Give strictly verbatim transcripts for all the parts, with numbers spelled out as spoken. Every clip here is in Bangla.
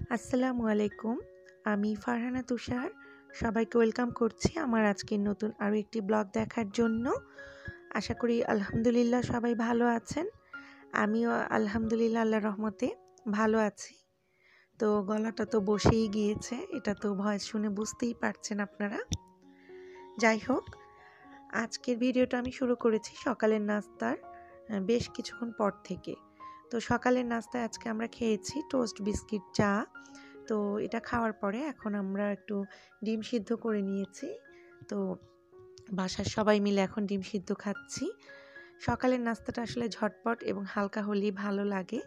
আসসালামু আলাইকুম। আমি ফারহানা তুষার। সবাইকে ওয়েলকাম করছি আমার আজকের নতুন আরও একটি ব্লগ দেখার জন্য। আশা করি আলহামদুলিল্লাহ সবাই ভালো আছেন। আমিও আলহামদুলিল্লাহ আল্লাহর রহমতে ভালো আছি। তো গলাটা তো বসেই গিয়েছে, এটা তো ভয়েস শুনে বুঝতেই পারছেন আপনারা। যাই হোক, আজকের ভিডিওটা আমি শুরু করেছি সকালের নাস্তার বেশ কিছুক্ষণ পর থেকে। তো সকালের নাস্তায় আজকে আমরা খেয়েছি টোস্ট বিস্কিট চা। তো এটা খাওয়ার পরে এখন আমরা একটু ডিম সিদ্ধ করে নিয়েছি। তো বাসার সবাই মিলে এখন ডিম সিদ্ধ খাচ্ছি। সকালের নাস্তাটা আসলে ঝটপট এবং হালকা হলেই ভালো লাগে।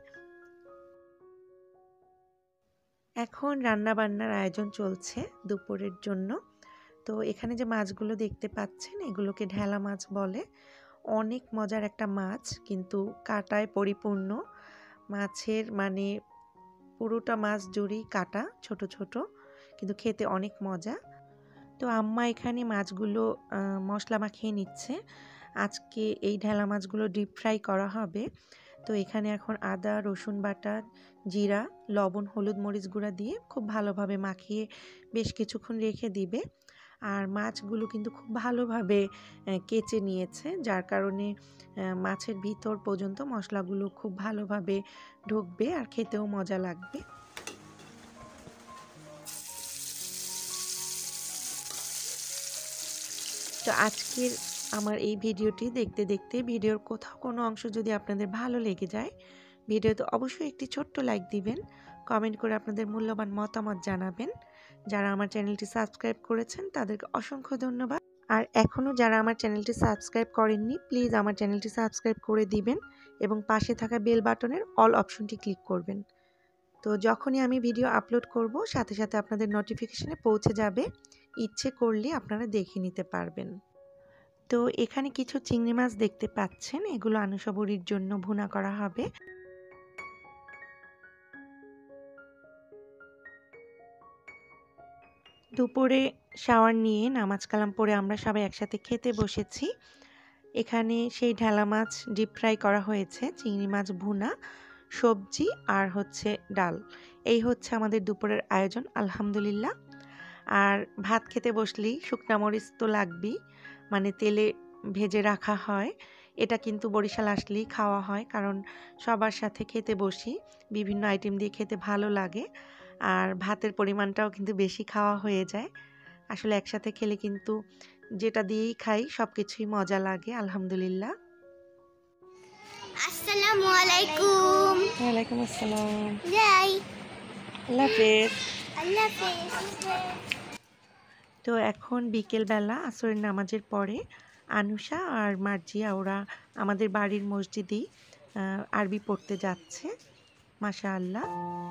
এখন রান্না বান্নার আয়োজন চলছে দুপুরের জন্য। তো এখানে যে মাছগুলো দেখতে পাচ্ছেন এগুলোকে ঢেলা মাছ বলে। অনেক মজার একটা মাছ, কিন্তু কাঁটায় পরিপূর্ণ। মাছের মানে পুরোটা মাছ জুড়েই কাটা, ছোট ছোট, কিন্তু খেতে অনেক মজা। তো আম্মা এখানে মাছগুলো মশলা মাখিয়ে নিচ্ছে। আজকে এই ঢেলা মাছগুলো ডিপ ফ্রাই করা হবে। তো এখানে এখন আদা রসুন বাটা, জিরা, লবণ, হলুদ, মরিচ গুঁড়া দিয়ে খুব ভালোভাবে মাখিয়ে বেশ কিছুক্ষণ রেখে দিবে। আর মাছগুলো কিন্তু খুব ভালোভাবে কেচে নিয়েছে, যার কারণে মাছের ভিতর পর্যন্ত মশলাগুলো খুব ভালোভাবে ঢুকবে আর খেতেও মজা লাগবে। তো আজকের আমার এই ভিডিওটি দেখতে দেখতে ভিডিওর কোথাও কোনো অংশ যদি আপনাদের ভালো লেগে যায়, ভিডিওতে অবশ্যই একটি ছোট্ট লাইক দিবেন, কমেন্ট করে আপনাদের মূল্যবান মতামত জানাবেন। যারা আমার চ্যানেলটি সাবস্ক্রাইব করেছেন তাদেরকে অসংখ্য ধন্যবাদ। আর এখনও যারা আমার চ্যানেলটি সাবস্ক্রাইব করেননি, প্লিজ আমার চ্যানেলটি সাবস্ক্রাইব করে দিবেন এবং পাশে থাকা বেল বাটনের অল অপশনটি ক্লিক করবেন। তো যখনই আমি ভিডিও আপলোড করব সাথে সাথে আপনাদের নোটিফিকেশনে পৌঁছে যাবে। ইচ্ছে করলে আপনারা দেখে নিতে পারবেন। তো এখানে কিছু চিংড়ি মাছ দেখতে পাচ্ছেন, এগুলো আনুষা বুড়ির জন্য ভুনা করা হবে। দুপুরে শাওয়ার নিয়ে নামাজ কালাম পড়ে আমরা সবাই একসাথে খেতে বসেছি। এখানে সেই ঢেলা মাছ ডিপ ফ্রাই করা হয়েছে, চিংড়ি মাছ ভুনা, সবজি আর হচ্ছে ডাল। এই হচ্ছে আমাদের দুপুরের আয়োজন আলহামদুলিল্লাহ। আর ভাত খেতে বসলেই শুকনা মরিচ তো লাগবেই, মানে তেলে ভেজে রাখা হয়। এটা কিন্তু বরিশাল আসলেই খাওয়া হয়, কারণ সবার সাথে খেতে বসি, বিভিন্ন আইটেম দিয়ে খেতে ভালো লাগে। আর ভাতের পরিমাণটাও কিন্তু বেশি খাওয়া হয়ে যায়। আসলে একসাথে খেলে কিন্তু যেটা দিয়েই খাই সব কিছুই মজা লাগে আলহামদুলিল্লাহ। আসসালামু আলাইকুম। ওয়ালাইকুম আসসালাম। যাই। আল্লাহ হাফেজ। আল্লাহ হাফেজ। তো এখন বিকেলবেলা আসরের নামাজের পরে আনুষা আর মার্জিয়া ওরা আমাদের বাড়ির মসজিদেই আরবি পড়তে যাচ্ছে। মাশাআল্লাহ।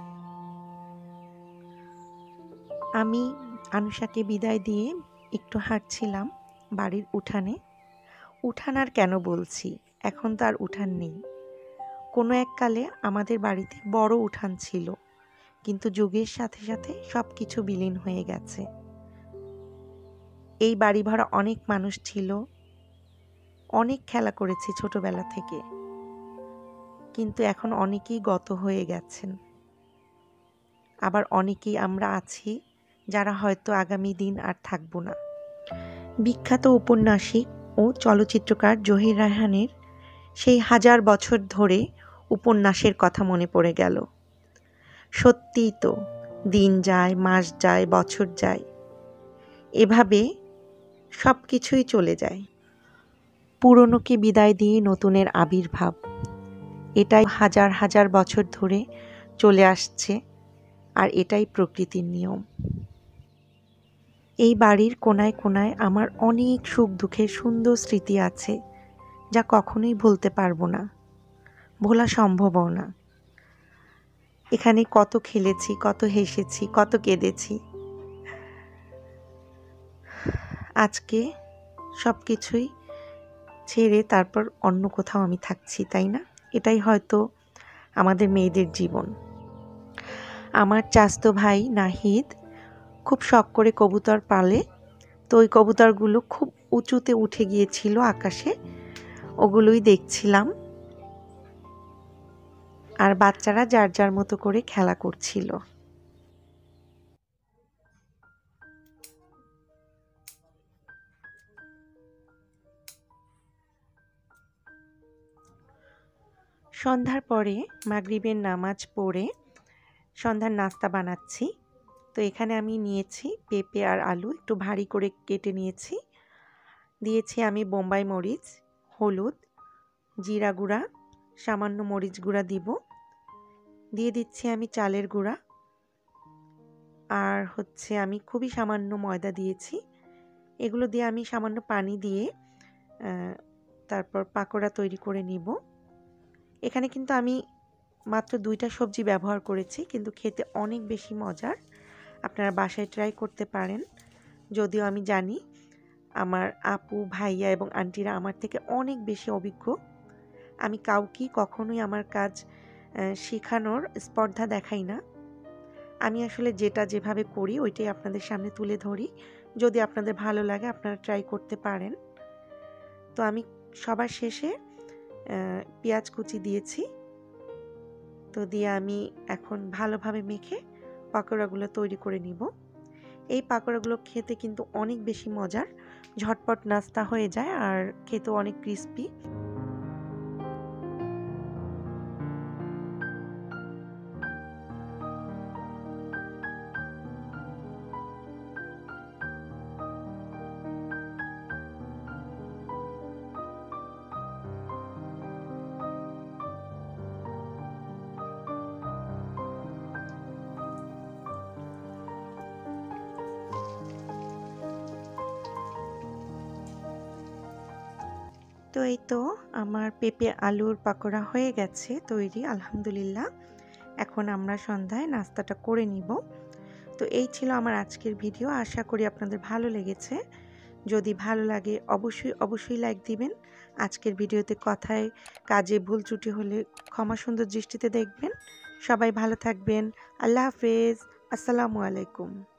আমি আনুষাকে বিদায় দিয়ে একটু হাঁটছিলাম বাড়ির উঠানে। উঠান আর কেন বলছি, এখন তো আর উঠান নেই। কোনো এককালে আমাদের বাড়িতে বড় উঠান ছিল, কিন্তু যুগের সাথে সাথে সব কিছু বিলীন হয়ে গেছে। এই বাড়ি ভাড়া অনেক মানুষ ছিল, অনেক খেলা করেছি ছোটবেলা থেকে, কিন্তু এখন অনেকেই গত হয়ে গেছেন। আবার অনেকেই আমরা আছি যারা হয়তো আগামী দিন আর থাকবো না। বিখ্যাত উপন্যাসিক ও চলচ্চিত্রকার জহির রায়হানের সেই হাজার বছর ধরে উপন্যাসের কথা মনে পড়ে গেল। সত্যিই তো, দিন যায়, মাস যায়, বছর যায়, এভাবে সব কিছুই চলে যায়। পুরনোকে বিদায় দিয়ে নতুনের আবির্ভাব, এটাই হাজার হাজার বছর ধরে চলে আসছে, আর এটাই প্রকৃতির নিয়ম। এই বাড়ির কোনায় কোনায় আমার অনেক সুখ দুঃখের সুন্দর স্মৃতি আছে, যা কখনোই ভুলতে পারবো না, ভোলা সম্ভবও না। এখানে কত খেলেছি, কত হেসেছি, কত কেঁদেছি। আজকে সব কিছুই ছেড়ে তারপর অন্য কোথাও আমি থাকছি, তাই না? এটাই হয়তো আমাদের মেয়েদের জীবন। আমার চাচাতো ভাই নাহিদ খুব শখ করে কবুতর পালে। তো ওই কবুতরগুলো খুব উঁচুতে উঠে গিয়েছিল আকাশে, ওগুলোই দেখছিলাম। আর বাচ্চারা যার যার মতো করে খেলা করছিল। সন্ধ্যার পরে মাগরিবের নামাজ পড়ে সন্ধ্যার নাস্তা বানাচ্ছি। তো এখানে আমি নিয়েছি পেঁপে আর আলু, একটু ভারী করে কেটে নিয়েছি। দিয়েছি আমি বোম্বাই মরিচ, হলুদ, জিরা গুঁড়া, সামান্য মরিচ গুঁড়া দিব। দিয়ে দিচ্ছি আমি চালের গুঁড়া, আর হচ্ছে আমি খুবই সামান্য ময়দা দিয়েছি। এগুলো দিয়ে আমি সামান্য পানি দিয়ে তারপর পাকোড়া তৈরি করে নিব। এখানে কিন্তু আমি মাত্র দুইটা সবজি ব্যবহার করেছি, কিন্তু খেতে অনেক বেশি মজার। আপনারা বাসায় ট্রাই করতে পারেন। যদিও আমি জানি আমার আপু, ভাইয়া এবং আন্টিরা আমার থেকে অনেক বেশি অভিজ্ঞ। আমি কাউকেই কখনোই আমার কাজ শেখানোর স্পর্ধা দেখাই না। আমি আসলে যেটা যেভাবে করি ওইটাই আপনাদের সামনে তুলে ধরি। যদি আপনাদের ভালো লাগে আপনারা ট্রাই করতে পারেন। তো আমি সবার শেষে পেঁয়াজ কুচি দিয়েছি। তো দিয়ে আমি এখন ভালোভাবে মেখে পাকোড়াগুলো তৈরি করে নিব। এই পাকোড়াগুলো খেতে কিন্তু অনেক বেশি মজার, ঝটপট নাস্তা হয়ে যায় আর খেতেও অনেক ক্রিস্পি। তো এই তো আমার পেঁপে আলুর পাকোড়া হয়ে গেছে তৈরি, আলহামদুলিল্লাহ। এখন আমরা সন্ধ্যায় নাস্তাটা করে নিব। তো এই ছিল আমার আজকের ভিডিও। আশা করি আপনাদের ভালো লেগেছে। যদি ভালো লাগে অবশ্যই অবশ্যই লাইক দিবেন। আজকের ভিডিওতে কথায় কাজে ভুল ত্রুটি হলে ক্ষমা সুন্দর দৃষ্টিতে দেখবেন। সবাই ভালো থাকবেন। আল্লাহ হাফেজ। আসসালামু আলাইকুম।